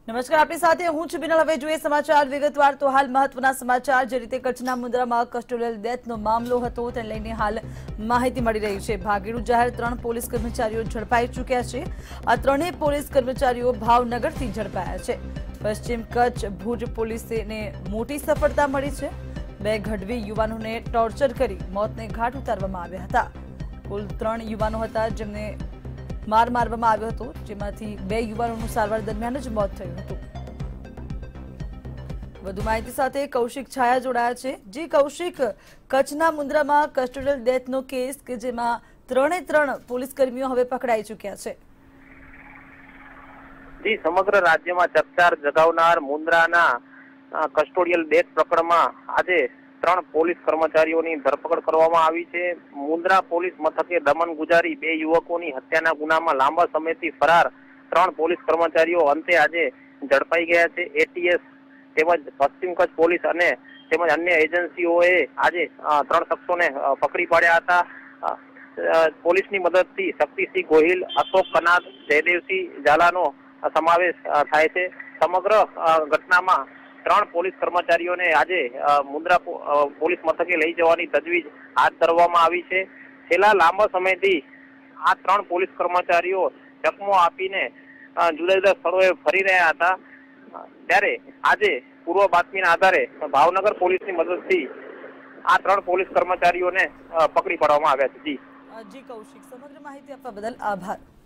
નમસ્કાર, આપની સાથે હું છું બિનલ। હવે જોઈએ સમાચાર વિગતવાર। તો હાલ મહત્વના સમાચાર। જે રીતે કચ્છના મુંદ્રામાં કસ્ટોડિયલ ડેથનો મામલો હતો તેને લઈને હાલ માહિતી મળી રહી છે। ભાગેડુ જાહેર 3 પોલીસ કર્મચારીઓ ઝડપાઈ ચૂક્યા છે। આ ત્રણેય પોલીસ કર્મચારીઓ ભાવનગરથી ઝડપાયા છે। પશ્ચિમ કચ્છ ભુજ પોલીસને મોટી સફળતા મળી છે। 2 ઘડવી યુવાનોને ટોર્ચર કરી મોતને ઘાટ ઉતારવામાં આવ્યા હતા। કુલ 3 યુવાનો હતા જેમને मार मारवामां આવ્યો હતો, જેમાંથી 2 યુવાનોનું સારવાર દરમિયાન જ મોત થયું હતું। વધુ માહિતી સાથે કૌશિક છાયા જોડાયા છે। જી કૌશિક, કચ્છના મુંદ્રામાં કસ્ટોડિયલ ડેથનો કેસ કે જેમાં 3 પોલીસ કર્મીઓ હવે પકડાઈ ચૂક્યા છે। જી, સમગ્ર રાજ્યમાં ચકચાર જગાવનાર મુંદ્રાના કસ્ટોડિયલ ડેથ પ્રકરણમાં આજે 3 પોલીસ કર્મચારીઓની ધરપકડ કરવામાં આવી છે। મુંદ્રા પોલીસ મથકે દમન ગુજારી 2 યુવકોની હત્યાના ગુનામાં લાંબા સમયથી ફરાર 3 પોલીસ કર્મચારીઓ અંતે આજે ઝડપાઈ ગયા છે। એટીએસ તેમજ પશ્ચિમ કચ્છ પોલીસ અને તેમજ અન્ય એજન્સીઓએ આજે 3 શખ્સોને પકડી પાડ્યા હતા। પોલીસની મદદથી શક્તિસિંહ ગોહિલ, અશોક કનાદ, જયદેવસિંહ ઝાલાનો સમાવેશ થાય છે। સમગ્ર ઘટનામાં 3 પોલીસ કર્મચારીઓને આજે મુંદ્રા પોલીસ મથકે લઈ જવાની તજવીજ હાથ ધરવામાં આવી છે। છેલ્લા લાંબા સમયથી આ 3 પોલીસ કર્મચારીઓ ચકમો આપીને જુદા જુદા સ્થળોએ ફરી રહ્યા હતા, ત્યારે આજે પૂર્વ બાતમીના આધારે ભાવનગર પોલીસની મદદથી આ 3 પોલીસ કર્મચારીઓને પકડી પાડવામાં આવ્યા છે। જી કૌશિક, સમગ્ર માહિતી આપવા બદલ આભાર।